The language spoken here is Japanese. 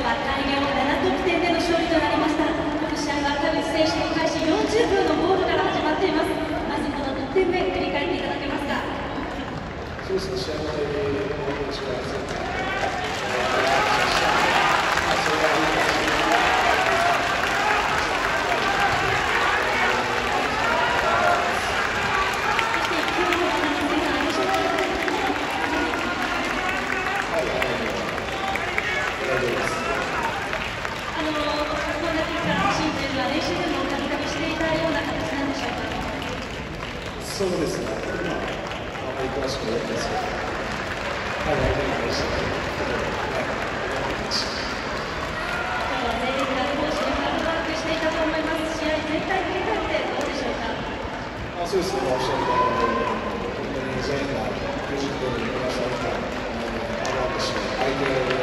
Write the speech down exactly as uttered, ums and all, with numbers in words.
は大量なな得点での勝利となりました。この試合は田口選手の開始よんじゅうびょうのゴールから始まっています。まずこの得点目振り返っていただけますか。 そうですね、試合の入りの力強く、それがいい形で。そうですね、今、あまり詳しくないんですけど、はい、相手に対して、はい、思いました。 今日は全員が攻守でハードワークしていたと思います。試合全体振り返ってどうでしょうか。 あ、そうですね、おっしゃる通り、本当に全員がきゅうじゅっぷんにプラスアルファ、ハードワークして、相手